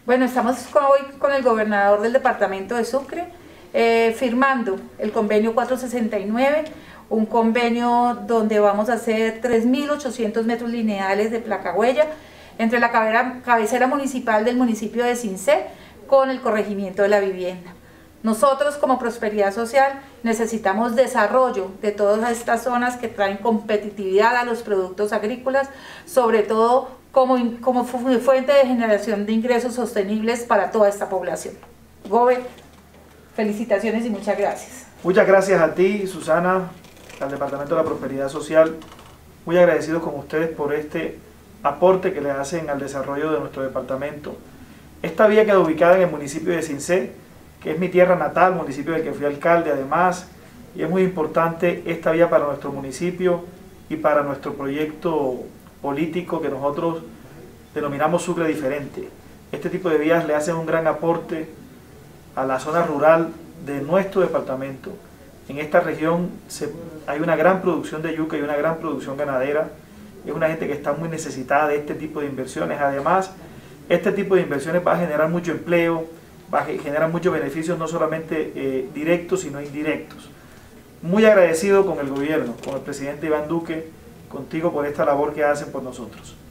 Bueno, estamos hoy con el gobernador del departamento de Sucre, firmando el convenio 469, un convenio donde vamos a hacer 3.800 metros lineales de placa huella entre la cabecera municipal del municipio de Sincé con el corregimiento de la vivienda. Nosotros como Prosperidad Social necesitamos desarrollo de todas estas zonas que traen competitividad a los productos agrícolas, sobre todo como fuente de generación de ingresos sostenibles para toda esta población. Gobe, felicitaciones y muchas gracias. Muchas gracias a ti, Susana, al Departamento de la Prosperidad Social. Muy agradecido con ustedes por este aporte que le hacen al desarrollo de nuestro departamento. Esta vía queda ubicada en el municipio de Sincé, que es mi tierra natal, municipio del que fui alcalde además, y es muy importante esta vía para nuestro municipio y para nuestro proyecto político que nosotros denominamos Sucre Diferente. Este tipo de vías le hacen un gran aporte a la zona rural de nuestro departamento. En esta región hay una gran producción de yuca y una gran producción ganadera. Es una gente que está muy necesitada de este tipo de inversiones. Además, este tipo de inversiones va a generar mucho empleo, va a generar muchos beneficios, no solamente directos, sino indirectos. Muy agradecido con el gobierno, con el presidente Iván Duque, contigo por esta labor que hacen por nosotros.